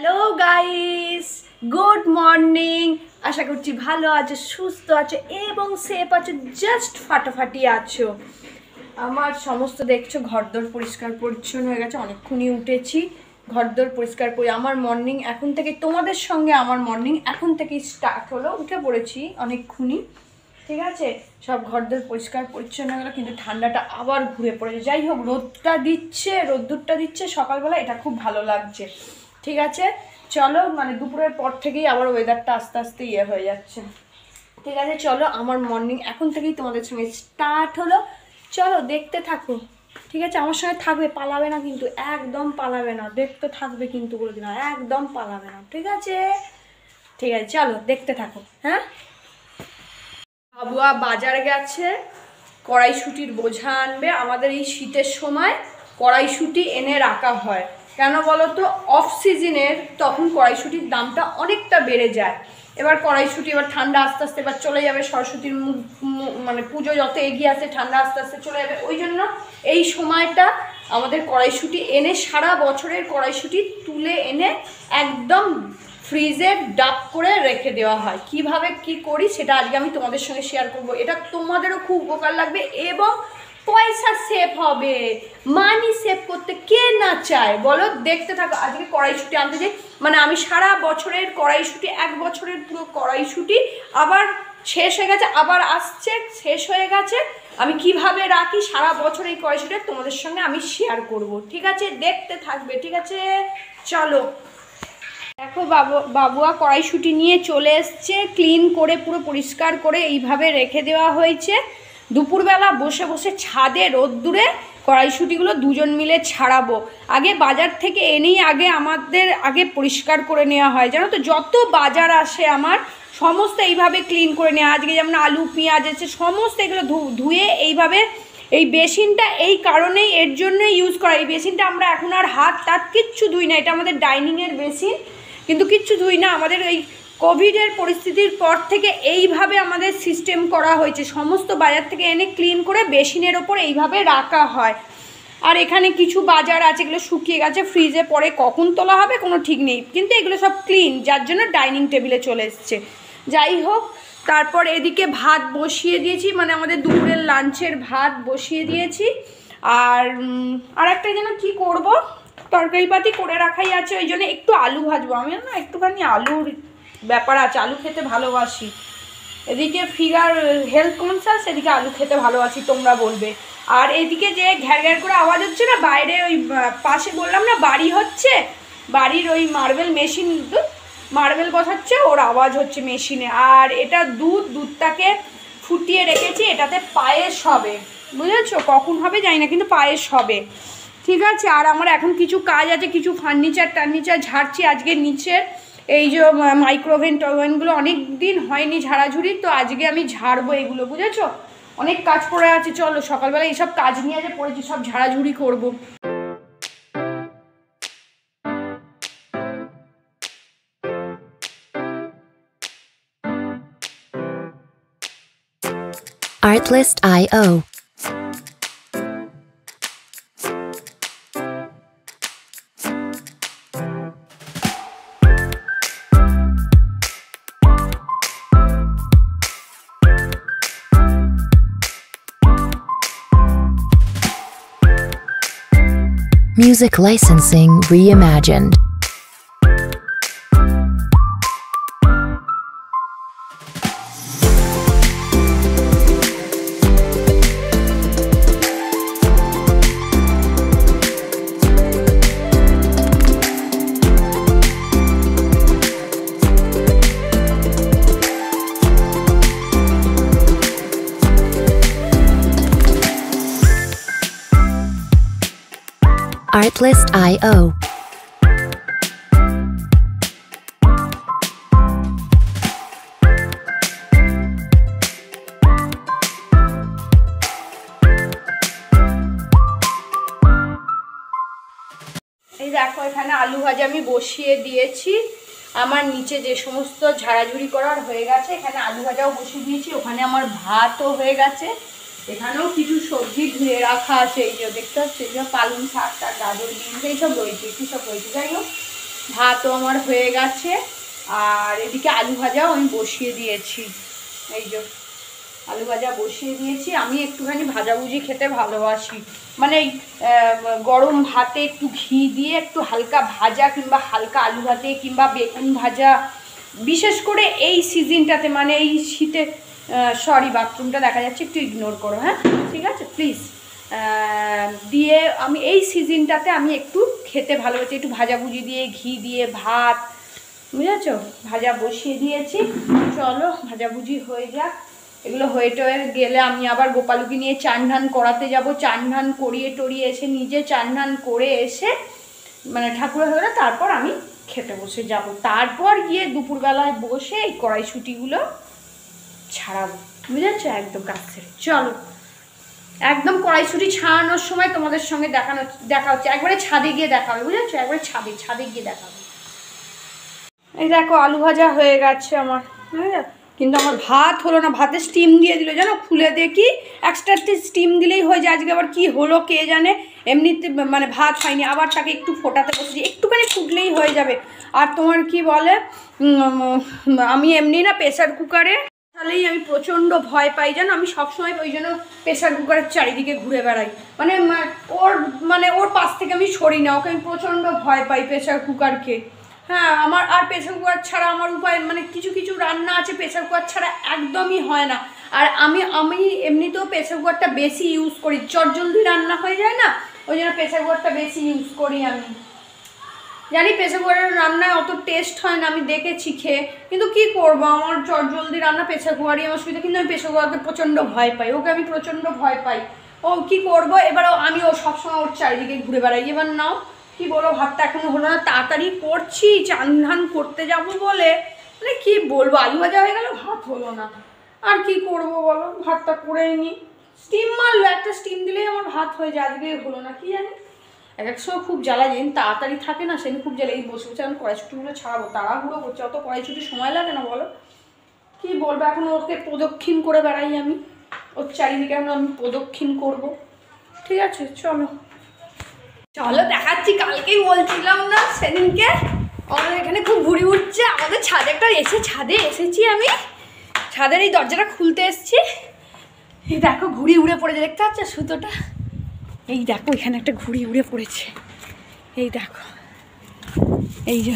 Hello guys, good morning. আশা করছি ভালো আছো, সুস্থ আছো এবং সেফ আছো, জাস্ট ফাটাফাটি আছো। আমার সমস্ত দেখছো ঘরদোর পরিষ্কার পরিচ্ছন্ন হয়ে গেছে, অনেকক্ষণই উঠেছি, ঘরদোর পরিষ্কার করে আমার মর্নিং এখন থেকে তোমাদের সঙ্গে আমার মর্নিং এখন থেকেই স্টার্ট হলো। উঠে পড়েছি অনেকক্ষণই, ঠিক আছে, সব ঘরদোর পরিষ্কার পরিচ্ছন্ন হয়ে গেলো, কিন্তু ঠান্ডাটা আবার ঘুরে পড়েছে। যাই হোক, রোদ্দুরটা দিচ্ছে সকালবেলা, এটা খুব ভালো লাগছে। ঠিক আছে, চলো, মানে দুপুরের পর থেকেই আবার ওয়েদারটা আস্তে আস্তে হয়ে যাচ্ছে। ঠিক আছে, চলো, আমার মর্নিং এখন থেকেই তোমাদের সঙ্গে স্টার্ট হলো। চলো দেখতে থাকো, ঠিক আছে, আমার সঙ্গে থাকবে, পালাবে না কিন্তু, একদম পালাবে না, দেখতে থাকবে কিন্তু, বলে দিলাম একদম পালাবে না। ঠিক আছে, ঠিক আছে, চলো দেখতে থাকো। হ্যাঁ, বাবুয়া বাজার গেছে, কড়াইশুঁটির বোঝা আনবে। আমাদের এই শীতের সময় কড়াইশুঁটি এনে রাখা হয়, কেন বলো তো, অফ সিজনের তখন কড়াইশুঁটির দামটা অনেকটা বেড়ে যায়। এবার কড়াইশুঁটি এবার ঠান্ডা আস্তে আস্তে এবার চলে যাবে, সরস্বতীর মানে পুজো যত এগিয়ে আসে ঠান্ডা আস্তে আস্তে চলে যাবে, ওই জন্য এই সময়টা আমাদের কড়াইশুঁটি এনে সারা বছরের কড়াইশুঁটি তুলে এনে একদম ফ্রিজে ডাব করে রেখে দেওয়া হয়। কিভাবে কি করি সেটা আজকে আমি তোমাদের সঙ্গে শেয়ার করব। এটা তোমাদেরও খুব উপকার লাগবে এবং পয়সা সেভ হবে। মানি সেভ করতে কে না চায় বলো? দেখতে থাকো। আজকে কড়াইশুঁটি আনতে যাই, মানে আমি সারা বছরের কড়াইশুঁটি, এক বছরের পুরো কড়াইশুঁটি আবার শেষ হয়ে গেছে, আবার আসছে, শেষ হয়ে গেছে। আমি কিভাবে রাখি সারা বছর এই কড়াইশুঁটি তোমাদের সঙ্গে আমি শেয়ার করব। ঠিক আছে, দেখতে থাকবে। ঠিক আছে, চলো। দেখো, বাবুয়া কড়াইশুঁটি নিয়ে চলে এসছে, ক্লিন করে পুরো পরিষ্কার করে এইভাবে রেখে দেওয়া হয়েছে। দুপুরবেলা বসে বসে ছাদে রোদ্দুরে কড়াইশুঁটিগুলো দুজন মিলে ছাড়াবো। আগে বাজার থেকে এনেই আগে পরিষ্কার করে নেওয়া হয়, জানো তো, যত বাজার আসে আমার সমস্ত এইভাবে ক্লিন করে নেওয়া। আজকে যেমন আলু পেঁয়াজ আছে, সমস্ত এগুলো ধুয়ে এইভাবে, এই বেসিনটা এই কারণেই এর জন্যই ইউজ করা। এই বেসিনটা আমরা এখন আর হাত টাত কিচ্ছু ধুই না, এটা আমাদের ডাইনিংয়ের বেসিন, কিন্তু কিচ্ছু ধুই না। আমাদের এই কোভিডের পরিস্থিতির পর থেকে এইভাবে আমাদের সিস্টেম করা হয়েছে, সমস্ত বাজার থেকে এনে ক্লিন করে বেসিনের ওপর এইভাবে রাখা হয়। আর এখানে কিছু বাজার আছে, এগুলো শুকিয়ে গেছে, ফ্রিজে পরে কখন তোলা হবে কোনো ঠিক নেই, কিন্তু এগুলো সব ক্লিন, যার জন্য ডাইনিং টেবিলে চলে এসছে। যাই হোক, তারপর এদিকে ভাত বসিয়ে দিয়েছি, মানে আমাদের দুপুরের লাঞ্চের ভাত বসিয়ে দিয়েছি। আর একটা যেন কী করবো, তরকারিপাতি করে রাখাই আছে, ওই জন্য একটু আলু ভাজবো। আমি না একটুখানি আলুর ব্যাপার আছে, আলু খেতে ভালোবাসি। এদিকে ফিগার হেলথ কনসাস, এদিকে আলু খেতে ভালোবাসি, তোমরা বলবে। আর এদিকে যে ঘ্যার ঘ্যার করে আওয়াজ হচ্ছে না, বাইরে ওই পাশে বললাম না বাড়ি হচ্ছে, বাড়ির ওই মার্বেল বসাচ্ছে, ওর আওয়াজ হচ্ছে মেশিনে। আর এটা দুধটাকে ফুটিয়ে রেখেছি, এটাতে পায়েস হবে, বুঝেছো, কখন হবে জানি না, কিন্তু পায়েস হবে। ঠিক আছে, আর আমার এখন কিছু কাজ আছে, কিছু ফার্নিচার ঝাড়ছি আজকে নিচের এই যে মাইক্রোওভেন টোভেনগুলো অনেক দিন হয়নি ঝাড়াঝুড়ি, তো আজকে আমি ঝাড়বো এগুলো, বুঝেছো, অনেক কাজ পড়ে আছে। চলো, সকালবেলা এইসব কাজ নিয়ে যে পড়েছি, সব ঝাড়াঝুড়ি করবো। Artlist.io Music licensing reimagined. Artlist.io এই দেখো, এখানে আলু ভাজা আমি বসিয়ে দিয়েছি। আমার নিচে যে সমস্ত ঝাড়াঝুড়ি করার হয়ে গেছে, এখানে আলু ভাজাও বসিয়ে দিয়েছি, ওখানে আমার ভাতও হয়ে গেছে। এখানেও কিছু সবজি ধুয়ে রাখা আছে, এই যে দেখতে পাচ্ছি, যে পালং শাক, গাজর, বিনস এইসব রয়েছে, কী সব রয়েছে। যাই হোক, ভাতও আমার হয়ে গেছে, আর এদিকে আলু ভাজাও আমি বসিয়ে দিয়েছি। এই যে আলু ভাজা বসিয়ে দিয়েছি। আমি একটুখানি ভাজাভুজি খেতে ভালোবাসি, মানে এই গরম ভাতে একটু ঘি দিয়ে একটু হালকা ভাজা কিংবা হালকা আলু ভাতে কিংবা বেগুন ভাজা, বিশেষ করে এই সিজনটাতে, মানে এই শীতে, সরি বাথরুমটা দেখা যাচ্ছে, একটু ইগনোর করো, হ্যাঁ ঠিক আছে প্লিজ। দিয়ে আমি এই সিজনটাতে আমি একটু খেতে ভালোবাসি, একটু ভাজাভুজি দিয়ে ঘি দিয়ে ভাত, বুঝেছ? ভাজা বসিয়ে দিয়েছি, চলো ভাজাভুজি হয়ে যাক। এগুলো হয়ে টয়ে গেলে আমি আবার গোপালুকে নিয়ে চান ধান করাতে যাব। চান ধান করিয়ে টরিয়ে এসে নিজে চান ধান করে এসে মানে ঠাকুর হয়ে গেলে তারপর আমি খেতে বসে যাব। তারপর গিয়ে দুপুরবেলায় বসে এই কড়াইশুঁটিগুলো ছাড়াবো, বুঝেছো? একদম কাছ থেকে চলো, একদম কড়াইশুঁটি ছাড়ানোর সময় তোমাদের সঙ্গে দেখা হচ্ছে। একবারে ছাদে গিয়ে দেখা হবে, বুঝেছো? একবারে ছাদে গিয়ে দেখা হবে। এই দেখো আলু ভাজা হয়ে গেছে আমার, কিন্তু আমার ভাত হলো না। ভাতে স্টিম দিয়ে দিল, জানো, খুলে দেখি এক্সট্রা স্টিম দিলেই হয়ে যায়। আজকে আবার কি হলো কে জানে, এমনিতে মানে ভাত হয়নি, আবার তাকে একটু ফোটাতে বসেছি, একটুখানি ফুটলেই হয়ে যাবে। আর তোমার কি বলে, আমি এমনি না প্রেসার কুকারে তাহলেই আমি প্রচণ্ড ভয় পাই, জানো। আমি সবসময় ওই জন্য প্রেসার কুকারের চারিদিকে ঘুরে বেড়াই, মানে ওর পাশ থেকে আমি সরি না, ওকে আমি প্রচণ্ড ভয় পাই প্রেসার কুকারকে। হ্যাঁ, আমার আর প্রেসার কুকার ছাড়া আমার উপায়, মানে কিছু কিছু রান্না আছে প্রেসার কুকার ছাড়া একদমই হয় না। আর আমি এমনিতেও প্রেসার কুকারটা বেশি ইউজ করি, চটজলদি রান্না হয়ে যায় না, ওই জন্য প্রেসার কুকারটা বেশি ইউজ করি। আমি জানি প্রেসার কুকারের রান্নায় অত টেস্ট হয় না, আমি দেখেছি খেয়ে, কিন্তু কি করবো, আমার চটজলদি রান্না প্রেসার কুকারই আমার সুবিধা। কিন্তু আমি প্রেসার কুকারকে প্রচণ্ড ভয় পাই, ওকে আমি প্রচণ্ড ভয় পাই। ও কি করবো এবার, আমি ও সবসময় ওর চারিদিকে ঘুরে বেড়াই। এবার নাও কি বলো, ভাতটা এখনো হলো না, তাড়াতাড়ি করছি চান ধান করতে যাব বলে, মানে কি বলবো, আলু ভাজা হয়ে গেল, ভাত হলো না, আর কি করবো বলো, ভাতটা করেই নি। স্টিম মারলো, একটা স্টিম দিলেই আমার ভাত হয়ে যায়, আজকে হলো না, কি জানি এক এক সময় খুব জ্বালা, যেদিন তাড়াতাড়ি থাকে না সেদিন খুব জ্বালা। এই বসে বসে এখন কড়াইশুঁটিগুলো ছাড়াবো, তাড়াহুড়ো করছে, অত কড়াইশুঁটি সময় লাগে না বলো, কি বলবো। এখন ওকে প্রদক্ষিণ করে বেড়াই আমি, ওর চারিদিকে এখন আমি প্রদক্ষিণ করবো, ঠিক আছে চলো চলো দেখাচ্ছি। কালকেই বলছিলাম না সেদিনকে, আমাদের এখানে খুব ঘুড়ি উঠছে, আমাদের ছাদে একটা ছাদে এসেছি আমি, ছাদের এই দরজাটা খুলতে এসেছি, এই দেখো ঘুড়ি উড়ে পড়েছে, দেখতে পাচ্ছ সুতোটা, এই দেখো এখানে একটা ঘুড়ি উড়ে পড়েছে, এই দেখো, এই যে,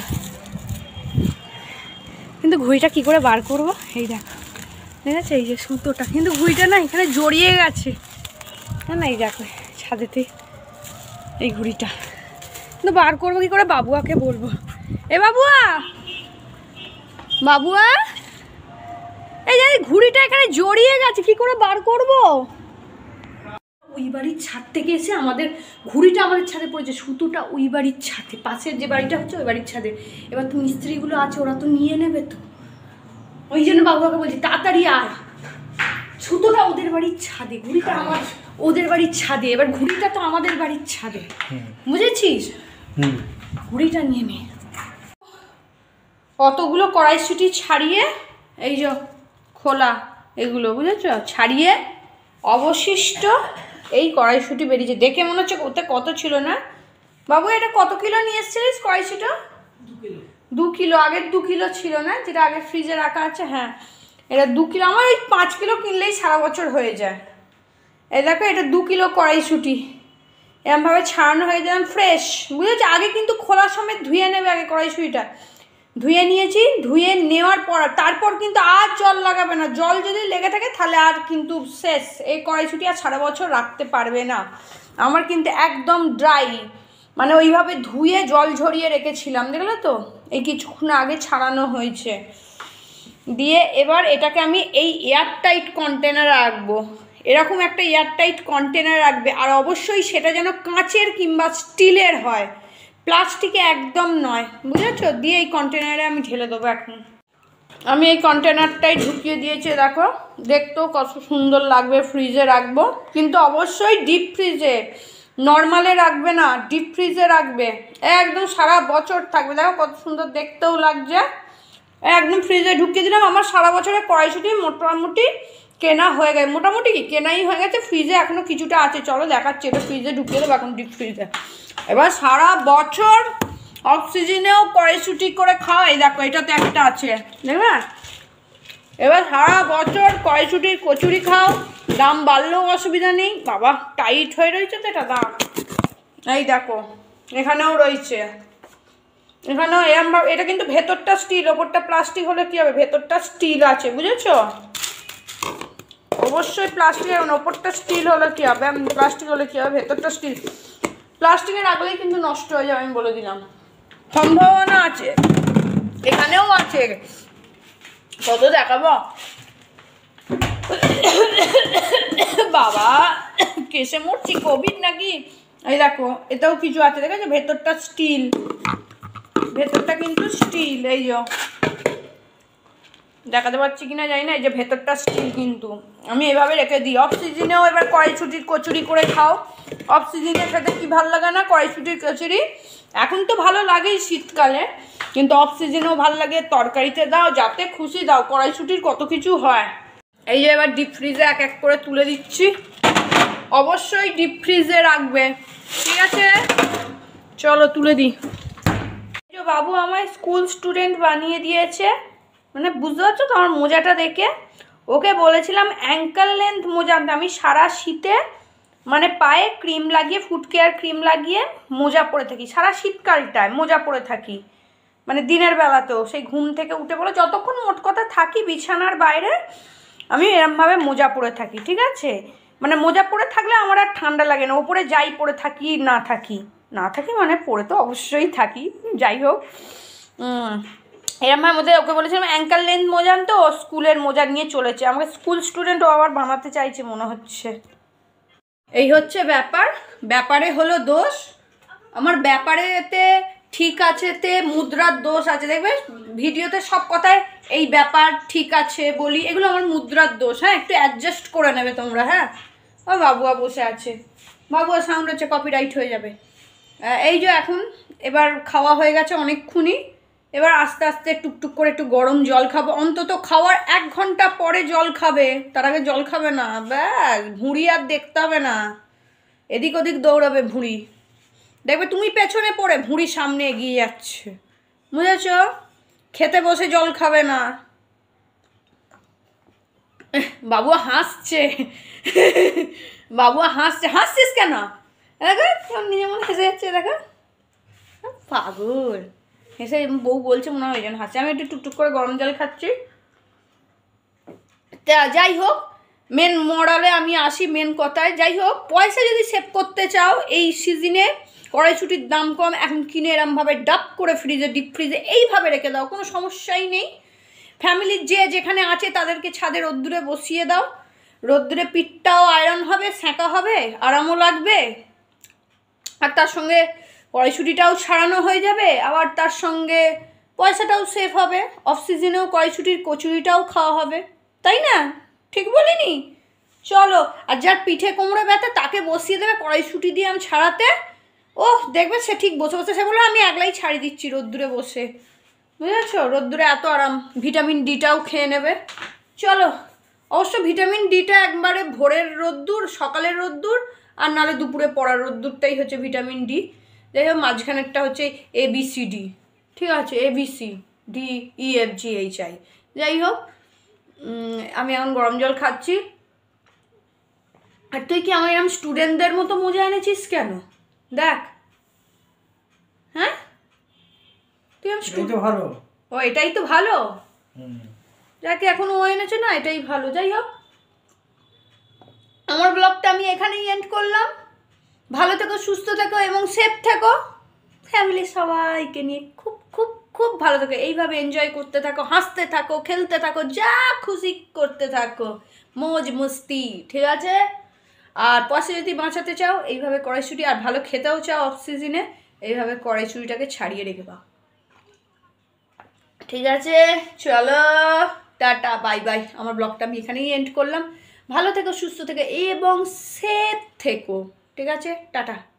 কিন্তু ঘুড়িটা কি করে বার করবো, এই দেখো, ঠিক আছে, এই যে সুতোটা, কিন্তু ঘুড়িটা না এখানে জড়িয়ে গেছে, হ্যাঁ না, এই দেখো ছাদেতে এই ঘুড়িটা, কিন্তু বার করবো কি করে, বাবুয়াকে বলবো, এ বাবুয়া, বাবুয়া, এই যে ঘুড়িটা এখানে জড়িয়ে গেছে, কি করে বার করবো। ওই বাড়ির ছাদ থেকে এসে আমাদের ঘুড়িটা আমাদের ছাদে পড়েছে, সুতোটা ওই বাড়ির ছাদে, পাশের যে বাড়িটা হচ্ছে ওই বাড়ির ছাদে। এবার তো মিস্ত্রিগুলো আছে, ওরা তো নিয়ে নেবে তো, ওই জন্য বাবুয়াকে বলছি তাড়াতাড়ি আয়, সুতোটা ওদের বাড়ির ছাদে, ঘুড়িটা আমার ওদের বাড়ির ছাদে, এবার ঘুড়িটা তো আমাদের বাড়ির ছাদে, বুঝেছিস, ঘুড়িটা নিয়ে নে। কতগুলো কড়াইশুঁটি ছাড়িয়ে এই যে খোলা এগুলো, বুঝেছো, ছাড়িয়ে অবশিষ্ট এই কড়াইশুঁটি বেরিয়েছে, দেখে মনে হচ্ছে ওতে কত ছিল না। বাবু এটা কত কিলো নিয়ে এসেছিলিস কড়াইশুঁটি? 2 কিলো, আগের 2 কিলো ছিল না, যেটা আগে ফ্রিজে রাখা আছে, হ্যাঁ এটা 2 কিলো, আমার ওই 5 কিলো কিনলেই সারা বছর হয়ে যায়। এই দেখো এটা 2 কিলো কড়াইশুঁটি, এরমভাবে ছাড়ানো হয়ে যায় ফ্রেশ, বুঝেছো। আগে কিন্তু খোলার সময় ধুয়ে নেবে, আগে কড়াইশুঁটিটা ধুয়ে নিয়েছি, ধুয়ে নেওয়ার পর তারপর কিন্তু আর জল লাগাবে না, জল যদি লেগে থাকে তাহলে আর কিন্তু শেষ, এই কড়াইশুঁটি আর সারা বছর রাখতে পারবে না। আমার কিন্তু একদম ড্রাই, মানে ওইভাবে ধুয়ে জল ঝরিয়ে রেখেছিলাম, দেখলে তো, এই কিছুক্ষণ আগে ছাড়ানো হয়েছে। দিয়ে এবার এটাকে আমি এই এয়ারটাইট কন্টেনারে রাখবো, এরকম একটা এয়ারটাইট কন্টেনার রাখবে, আর অবশ্যই সেটা যেন কাঁচের কিংবা স্টিলের হয়, প্লাস্টিকে একদম নয়, বুঝেছো। দিয়ে এই কন্টেনারে আমি ঢেলে দেবো। এখন আমি এই কন্টেনারটাই ঢুকিয়ে দিয়েছি, দেখো দেখতেও কত সুন্দর লাগবে, ফ্রিজে রাখবো, কিন্তু অবশ্যই ডিপ ফ্রিজে, নর্মালে রাখবে না, ডিপ ফ্রিজে রাখবে, একদম সারা বছর থাকবে। দেখো কত সুন্দর দেখতেও লাগছে, একদম ফ্রিজে ঢুকিয়ে দিলাম। আমার সারা বছরের কড়াইশুঁটি মোটামুটি কেনা হয়ে গেছে, মোটামুটি কি কেনাই হয়ে গেছে, ফ্রিজে এখনও কিছুটা আছে, চলো দেখাচ্ছি, এটা ফ্রিজে ঢুকিয়ে দেবো এখন ডিপ ফ্রিজে। এবার সারা বছর অক্সিজেনেও কড়াইশুঁটি করে খাও। এই দেখো এটাতে একটা আছে, দেখবে? এবার সারা বছর কড়াইশুঁটির কচুরি খাও, দাম বাড়লেও অসুবিধা নেই। বাবা টাইট হয়ে রয়েছে তো এটা দাম। এই দেখো এখানেও রয়েছে, এখানেও এরমভাবে। এটা কিন্তু ভেতরটা স্টিল, ওপরটা প্লাস্টিক হলে কী হবে, ভেতরটা স্টিল আছে, বুঝেছো? অবশ্যই প্লাস্টিক, এখন ওপরটা স্টিল হলে কী হবে, প্লাস্টিক হলে কী হবে, ভেতরটা স্টিল। প্লাস্টিকে রাখলেই কিন্তু নষ্ট হয়ে যাবে, আমি বলে দিলাম, সম্ভাবনা আছে। এখানেও আছে, কত দেখাবো বাবা, কেসে মরছি, কোভিড নাকি। এই দেখো এটাও কিছু আছে, দেখেছো? ভেতরটা স্টিল, ভেতরটা কিন্তু স্টিল। এই যে দেখাতে পাচ্ছি কিনা জানি না, এই যে ভেতরটা স্টিল কিন্তু। আমি এভাবে রেখে দিই। অক্সিজেনেও এবার কড়াইশুঁটির কচুরি করে খাও। অক্সিজেনে খেতে কি ভালো লাগে না কড়াইশুঁটির কচুরি? এখন তো ভালো লাগেই শীতকালে, কিন্তু অক্সিজেনেও ভালো লাগে। তরকারিতে দাও, যাতে খুশি দাও, কড়াইশুঁটির কত কিছু হয়। এই যে এবার ডিপ ফ্রিজে এক এক করে তুলে দিচ্ছি। অবশ্যই ডিপ ফ্রিজে রাখবে, ঠিক আছে? চলো তুলে দিই। বাবু আমায় স্কুল স্টুডেন্ট বানিয়ে দিয়েছে, মানে বুঝতে পারছো তো আমার মোজাটা দেখে? ওকে বলেছিলাম অ্যাঙ্কেল লেন্থ মোজা আনতে। আমি সারা শীতে মানে পায়ে ক্রিম লাগিয়ে, ফুট কেয়ার ক্রিম লাগিয়ে মোজা পরে থাকি, সারা শীতকালটায় মোজা পরে থাকি, মানে দিনের বেলাতেও। সেই ঘুম থেকে উঠে বলে যতক্ষণ মোট কথা থাকি বিছানার বাইরে, আমি এরমভাবে মোজা পরে থাকি, ঠিক আছে? মানে মোজা পরে থাকলে আমার আর ঠান্ডা লাগে না, ওপরে যাই পরে থাকি না থাকি, না থাকি মানে পরে তো অবশ্যই থাকি, যাই হোক। এরমভাবে মধ্যে ওকে বলেছিলাম অ্যাঙ্কেল লেন্থ মোজা আনতে, ও স্কুলের মোজা নিয়ে চলেছে। আমাকে স্কুল স্টুডেন্টও আবার বানাতে চাইছে মনে হচ্ছে। এই হচ্ছে ব্যাপার, ব্যাপারে হলো দোষ। আমার ব্যাপারেতে ঠিক আছে তে মুদ্রার দোষ আছে, দেখবে ভিডিওতে সব কথায় এই ব্যাপার ঠিক আছে বলি, এগুলো আমার মুদ্রার দোষ। হ্যাঁ, একটু অ্যাডজাস্ট করে নেবে তোমরা। হ্যাঁ, ও বাবুয়া বসে আছে, বাবুয়া সাউন্ড হচ্ছে, কপিরাইট হয়ে যাবে। এই যে এখন এবার খাওয়া হয়ে গেছে অনেকক্ষণই, এবার আস্তে আস্তে টুকটুক করে একটু গরম জল খাবো। অন্তত খাওয়ার 1 ঘন্টা পরে জল খাবে, তার আগে জল খাবে না। ব্যাস, ভুঁড়ি আর দেখতে হবে না, এদিক ওদিক দৌড়াবে ভুঁড়ি, দেখবে তুমি পেছনে পড়ে ভুঁড়ি সামনে এগিয়ে যাচ্ছে, বুঝেছ? খেতে বসে জল খাবে না। বাবুয়া হাসছে, বাবুয়া হাসছে। হাসছিস কেন? দেখো নিজের মনে হেসে যাচ্ছে, দেখো পাগল। হেসে বউ বলছে মনে হয় যেন হাসছে। আমি একটু টুকটুক করে গরম জল খাচ্ছি। তা যাই হোক, মেন মরালে আমি আসি, মেন কথায়। যাই হোক, পয়সা যদি সেভ করতে চাও এই সিজনে, কড়াইশুঁটির দাম কম, এখন কিনে এরমভাবে ডাব করে ফ্রিজে, ডিপ ফ্রিজে এইভাবে রেখে দাও, কোনো সমস্যাই নেই। ফ্যামিলির যে যেখানে আছে তাদেরকে ছাদে রোদ্দুরে বসিয়ে দাও, রোদ্দুরে পিঠটাও আয়রন হবে, সেঁকা হবে, আরামও লাগবে, আর তার সঙ্গে কড়াইশুঁটিটাও ছাড়ানো হয়ে যাবে, আবার তার সঙ্গে পয়সাটাও সেভ হবে। অফ সিজনেও কড়াইশুঁটির কচুরিটাও খাওয়া হবে, তাই না? ঠিক বলিনি? চলো, আর যার পিঠে কোমরে ব্যথা তাকে বসিয়ে দেবে কড়াইশুঁটি দিয়ে আমি ছাড়াতে। ওহ, দেখবে সে ঠিক বসে বসে, সে বলে আমি একলাই ছাড়িয়ে দিচ্ছি রোদ্দুরে বসে, বুঝেছো? রোদ্দুরে এত আরাম, ভিটামিন ডিটাও খেয়ে নেবে। চলো, অবশ্য ভিটামিন ডিটা একবারে ভোরের রোদ্দুর, সকালের রোদ্দুর, আর নালে দুপুরে পড়ার রোদ্দুরটাই হচ্ছে ভিটামিন ডি। যাই হোক, মাঝখানেরটা হচ্ছে ABCD, ঠিক আছে? ABCDEFGHI। যাই হোক, আমি এখন গরম জল খাচ্ছি। আর তুই কি আমার এরকম স্টুডেন্টদের মতো মোজা এনেছিস কেন? দেখ, হ্যাঁ তুই ভালো। ও, এটাই তো ভালো। যাকে এখন ও এনেছে না, এটাই ভালো। যাই হোক, আমার ব্লগটা আমি এখানেই এন্ড করলাম। ভালো থেকো, সুস্থ থেকো এবং সেফ থেকো। ফ্যামিলির সবাইকে নিয়ে খুব খুব খুব ভালো থেকো, এইভাবে এনজয় করতে থাকো, হাসতে থাকো, খেলতে থাকো, যা খুশি করতে থাকো, মৌজ মস্তি, ঠিক আছে? আর পয়সা যদি বাঁচাতে চাও এইভাবে কড়াইশুঁটি, আর ভালো খেতেও চাও অফ সিজনে, এইভাবে কড়াইশুঁটিটাকে ছাড়িয়ে রেখে দাও, ঠিক আছে? চলো, টাটা, বাই বাই। আমার ব্লগটা আমি এখানেই এন্ড করলাম। ভালো থেকো, সুস্থ থেকো এবং সেফ থেকো, ঠিক আছে? টাটা।